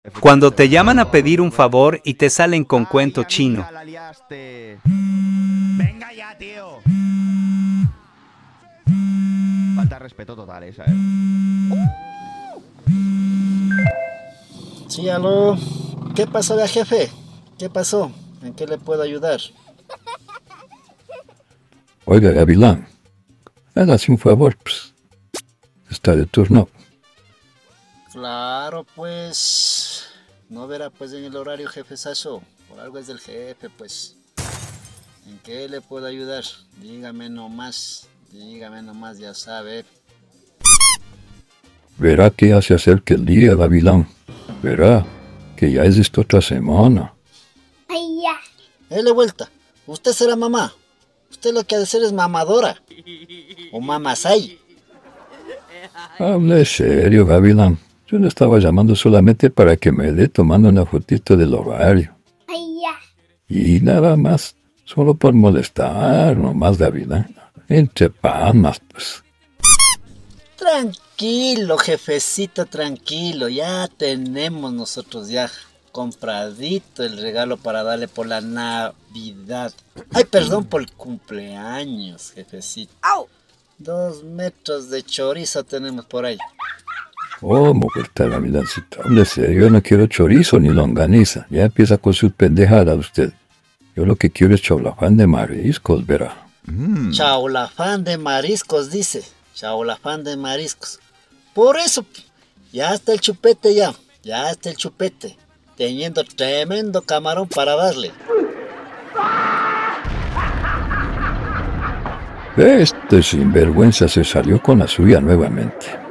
Cuando te llaman a pedir un favor y te salen con cuento chino. Venga ya, tío. Falta de respeto total esa, Sí, aló. ¿Qué pasó ya, jefe? ¿Qué pasó? ¿En qué le puedo ayudar? Oiga, Gavilán, hágase un favor, pues. Está de turno. Claro, pues. No verá, pues, en el horario, jefe Sasso. Por algo es del jefe, pues. ¿En qué le puedo ayudar? Dígame nomás, ya sabe. Verá que ya se acerca el día, Gavilán. Verá que ya es esta otra semana. Ay, ya. Dele vuelta. Usted será mamá. Usted lo que ha de ser es mamadora. O mamasay. Hable serio, Gavilán. Yo le estaba llamando solamente para que me dé tomando una fotito del horario. Ay, ya. Y nada más. Solo por molestar, nomás, Gavilán. Entre palmas, pues. Tranquilo, jefecito, tranquilo. Ya tenemos nosotros ya compradito el regalo para darle por la Navidad. Ay, perdón, por el cumpleaños, jefecito. 2 metros de chorizo tenemos por ahí. ¿Cómo que está, Gavilancito? Hable serio, yo no quiero chorizo ni longaniza. Ya empieza con sus pendejadas usted. Yo lo que quiero es chaulafán de mariscos, verá. Chaulafán de mariscos, dice. Chaulafán de mariscos. Por eso, ya está el chupete ya. Ya está el chupete. Teniendo tremendo camarón para darle. Este sinvergüenza se salió con la suya nuevamente.